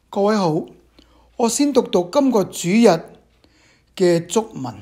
各位好，我先讀今個主日嘅祝文。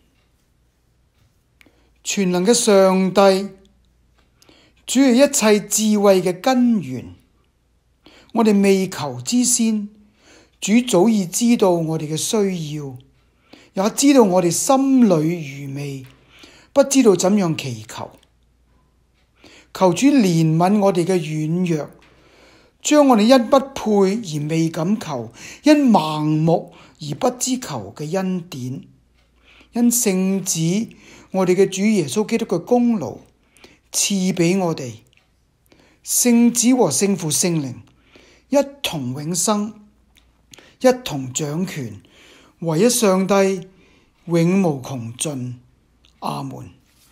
全能嘅上帝，主係一切智慧嘅根源。我哋未求之先，主早已知道我哋嘅需要，也知道我哋心裏愚昧，不知道怎樣祈求。求主憐憫我哋嘅軟弱，將我哋因不配而未敢求，因盲目而不知求嘅恩典，因聖子我哋嘅主耶穌基督嘅功勞賜俾我哋。聖子和聖父聖靈一同永生，一同掌權，唯一上帝，永無窮盡。阿門。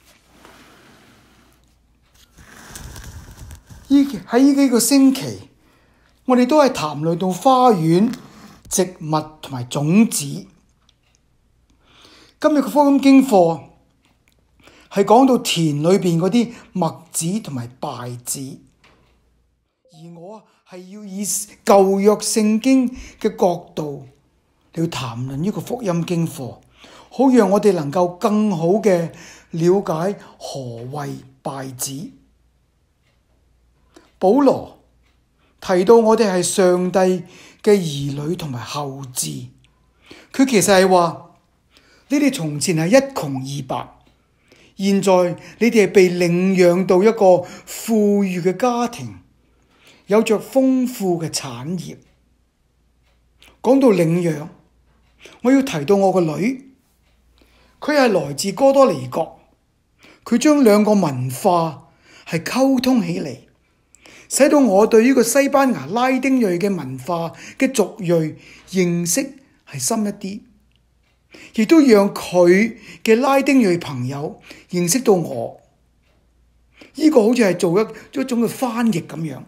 喺呢幾個星期，我哋都係談論到花園、植物同埋種子。今日嘅福音經課係講到田裏邊嗰啲麥子同埋稗子，而我係要以舊約聖經嘅角度嚟談論呢個福音經課，好讓我哋能夠更好嘅了解何謂稗子。保羅提到我哋係上帝嘅兒女同埋後嗣，佢其實係話你哋從前係一窮二白，現在你哋係被領養到一個富裕嘅家庭，有着豐富嘅產業。講到領養，我要提到我個女，佢係來自哥多尼國，佢將兩個文化係溝通起嚟，使到我對呢個西班牙拉丁裔嘅文化嘅族裔認識係深一啲，亦都讓佢嘅拉丁裔朋友認識到我。呢個好似係做一種嘅翻譯咁樣。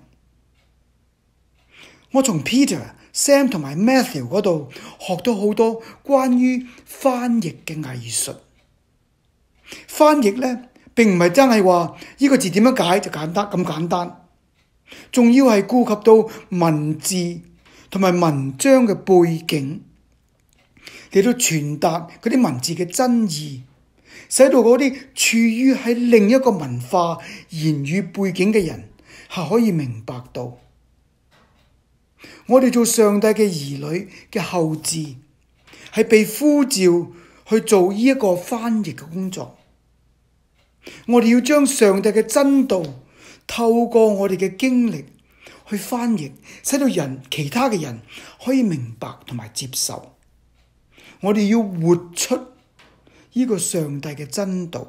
我從 Peter、Sam 同埋 Matthew 嗰度學到好多關於翻譯嘅藝術。翻譯呢，並唔係真係話呢個字點樣解就咁簡單。仲要係顧及到文字同埋文章嘅背景，嚟到傳達嗰啲文字嘅真義，使到嗰啲處於喺另一個文化言語背景嘅人係可以明白到，我哋做上帝嘅兒女嘅後嗣，係被呼召去做呢一個翻譯嘅工作。我哋要將上帝嘅真道透過我哋嘅經歷去翻譯，使到其他嘅人可以明白同埋接受。我哋要活出呢個上帝嘅真道。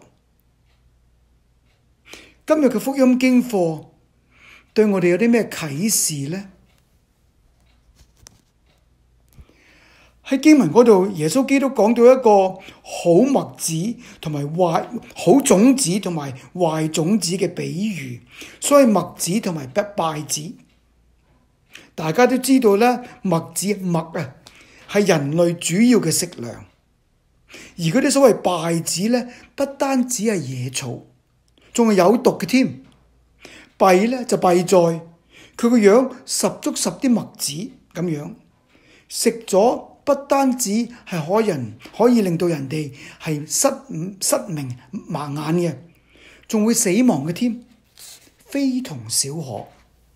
今日嘅福音經課對我哋有啲咩啟示呢？喺經文嗰度，耶穌基督講到一個好麥子同埋好種子同埋壞種子嘅比喻，所以麥子同埋稗子，大家都知道咧，麥係人類主要嘅食糧，而嗰啲所謂稗子咧，不單止係野草，仲係有毒嘅添。稗咧就稗在佢個樣十足十啲麥子咁樣，食咗不單止係可以令到人哋係失明盲眼嘅，仲會死亡嘅添，非同小可。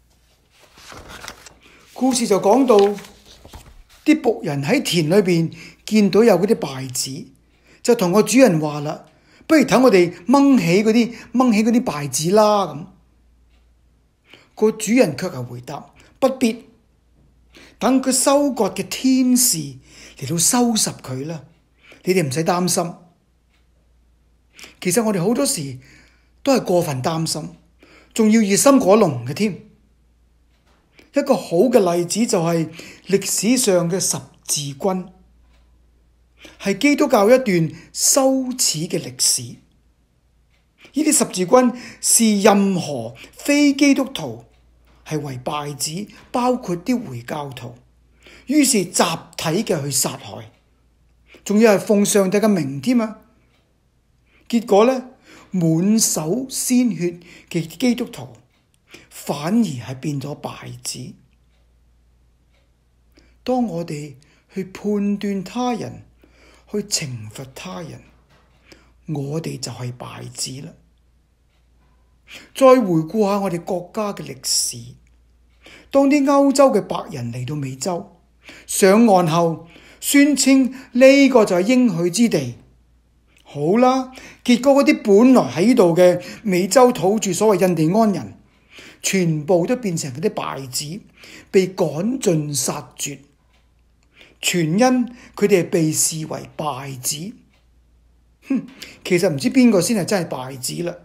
故事就講到啲僕人喺田裏邊見到有嗰啲稗子，就同個主人話啦：不如等我哋掹起嗰啲稗子啦。咁個主人卻係回答：不必。等佢收割嘅天使嚟到收拾佢啦，你哋唔使擔心。其實我哋好多時都係過分擔心，仲要熱心果龍嘅添。一個好嘅例子就係歷史上嘅十字軍，係基督教一段羞恥嘅歷史。呢啲十字軍視任何非基督徒係為稗子，包括啲回教徒，於是集體嘅去殺害，仲要係奉上帝嘅名添啊！結果呢，滿手鮮血嘅基督徒反而係變咗稗子。 當我哋去判斷他人，去懲罰他人，我哋就係敗子啦。再回顧下我哋國家嘅歷史，當啲歐洲嘅白人嚟到美洲，上岸後宣稱呢個就係應許之地。好啦，結果嗰啲本來喺度嘅美洲土著所謂印第安人，全部都變成嗰啲敗子，被趕盡殺絕，全因佢哋係被視為敗子。其實唔知邊個先係真係敗子啦。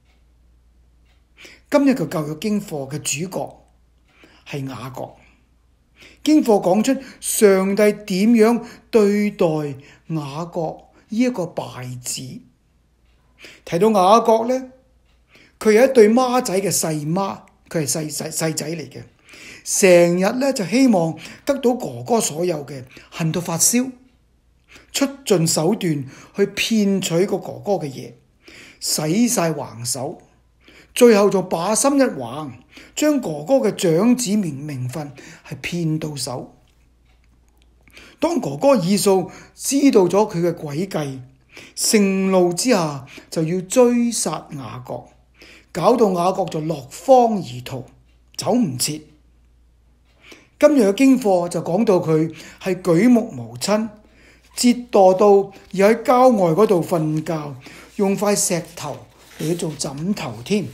今日嘅教育經課嘅主角係雅各，經課講出上帝點樣對待雅各呢一個敗子。提到雅各呢，佢有一對孖仔嘅細孖，佢係細仔嚟嘅，成日呢就希望得到哥哥所有嘅，恨到發燒，出盡手段去騙取個哥哥嘅嘢，使晒橫手。最後就把心一橫，將哥哥嘅長子名分係騙到手。當哥哥以掃知道咗佢嘅詭計，盛怒之下就要追殺雅各，搞到雅各就落荒而逃，走唔切。今日嘅經課就講到佢係舉目無親，折墮到要喺郊外嗰度瞓覺，用塊石頭嚟做枕頭添。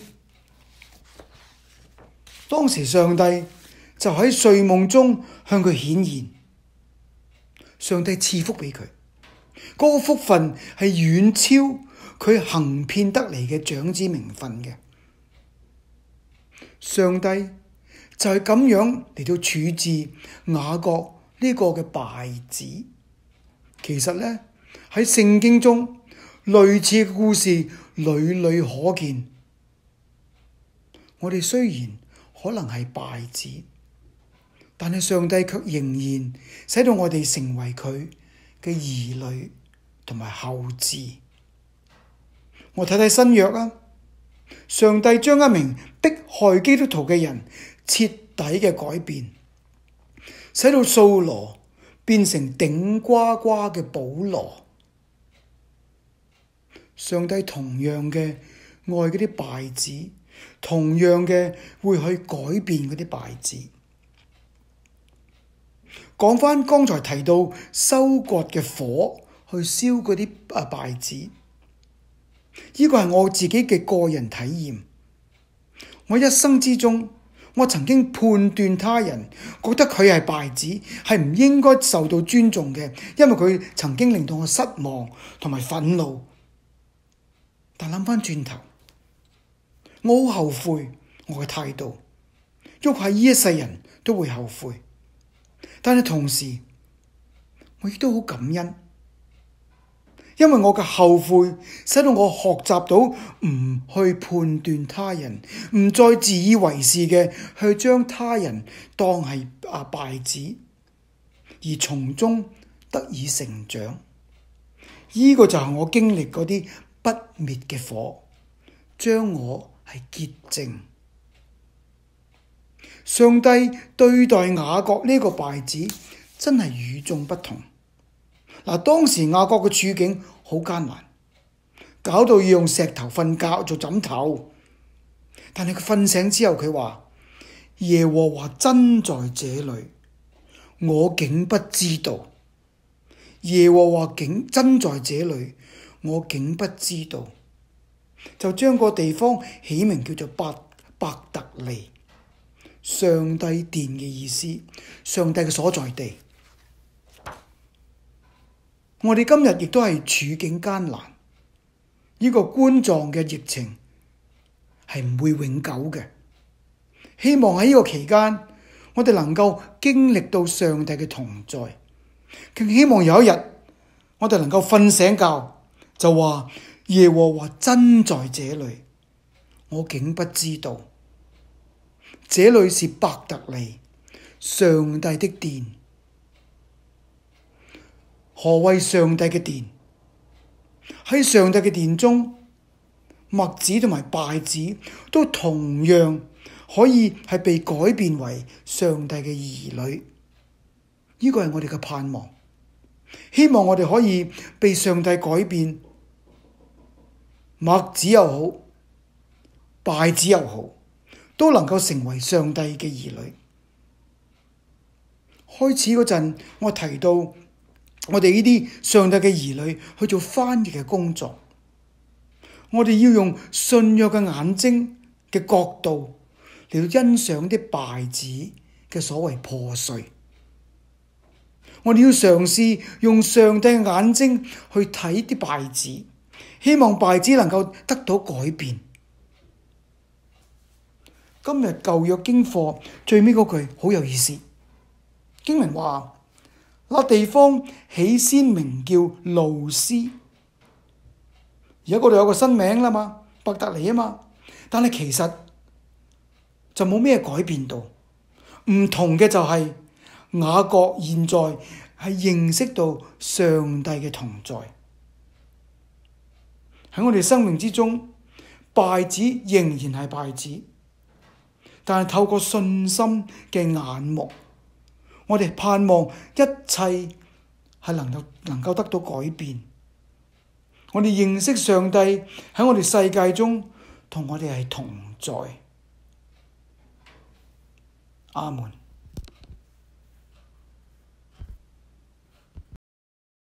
當時上帝就喺睡夢中向佢顯現，上帝賜福俾佢，嗰個福分係遠超佢行騙得嚟嘅長子名分嘅。上帝就係咁樣嚟到處置雅各呢個嘅敗子。其實呢，喺聖經中類似嘅故事屢屢可見。我哋雖然可能係敗子，但係上帝卻仍然使到我哋成為佢嘅兒女同埋後嗣。我睇睇新約啊，上帝將一名迫害基督徒嘅人徹底嘅改變，使到掃羅變成頂呱呱嘅保羅。上帝同樣嘅愛嗰啲敗子，同樣嘅會去改變嗰啲敗子。講返剛才提到收割嘅火去燒嗰啲敗子，呢個係我自己嘅個人體驗。我一生之中，我曾經判斷他人，覺得佢係敗子，係唔應該受到尊重嘅，因為佢曾經令到我失望同埋憤怒。但諗返轉頭，我好後悔我嘅態度，喐下呢一世人都會後悔。但係同時，我亦都好感恩，因為我嘅後悔使到我學習到唔去判斷他人，唔再自以為是嘅去將他人當係敗子，而從中得以成長。呢個就係我經歷嗰啲不滅嘅火，將我係潔淨。上帝對待雅各呢個敗子真係與眾不同。當時雅各嘅處境好艱難，搞到要用石頭瞓覺做枕頭。但係佢瞓醒之後，佢話：耶和華真在這裡，我竟不知道。耶和華竟真在這裡，我竟不知道。就將個地方起名叫做伯特利，上帝殿嘅意思，上帝嘅所在地。我哋今日亦都係處境艱難，呢個冠狀嘅疫情係唔會永久嘅。希望喺呢個期間，我哋能夠經歷到上帝嘅同在，更希望有一日我哋能夠瞓醒覺就話：耶和華真在這裡，我竟不知道。這裡是伯特利，上帝的殿。何謂上帝嘅殿？喺上帝嘅殿中，麥子同埋稗子都同樣可以係被改變為上帝嘅兒女。 呢個係我哋嘅盼望，希望我哋可以被上帝改變，麥子又好，稗子又好，都能夠成為上帝嘅兒女。開始嗰陣，我提到我哋呢啲上帝嘅兒女去做翻譯嘅工作，我哋要用信仰嘅眼睛嘅角度嚟到欣賞啲稗子嘅所謂破碎。我哋要嘗試用上帝嘅眼睛去睇啲稗子，希望稗子能夠得到改變。今日舊約經課最尾嗰句好有意思，經文話：那地方起先名叫路斯，而家嗰度有個新名啦嘛，伯特利啊嘛，但係其實就冇咩改變到，唔同嘅就係雅各現在係認識到上帝嘅同在。喺我哋生命之中，稗子仍然係稗子，但係透過信心嘅眼目，我哋盼望一切係能夠得到改變。我哋認識上帝喺我哋世界中同我哋係同在。阿門。